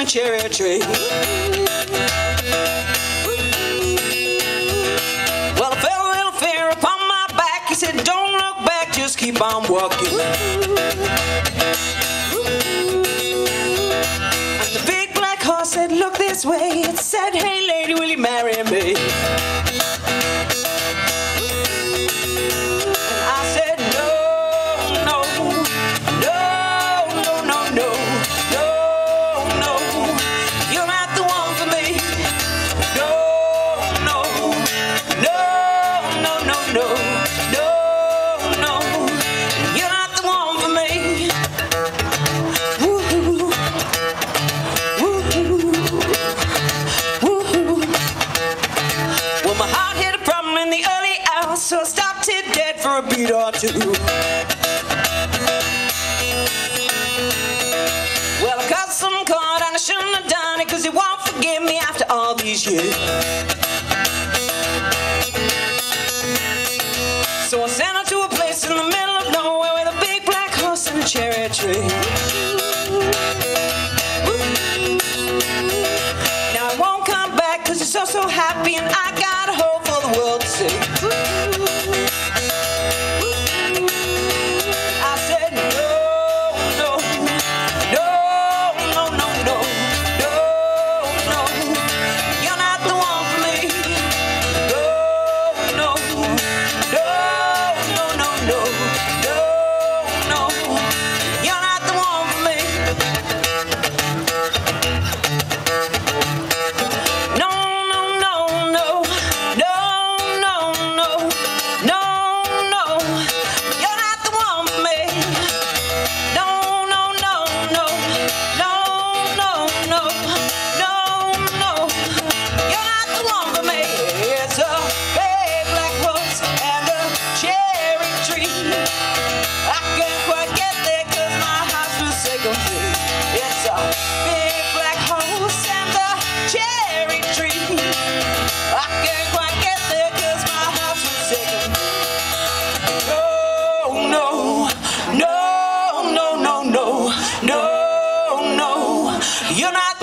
and cherry tree. Well, I felt a little fear upon my back. He said, don't look back, just keep on walking. And the big black horse said, look this way. It said, hey lady, will you marry me? So I stopped it dead for a beat or two. Well, I cut some cord and I shouldn't have done it, 'cause he won't forgive me after all these years. So I sent her to a place in the middle of nowhere with a big black horse and a cherry tree. Now I won't come back 'cause he's so happy, and I got a hope for the world to see. No, you're not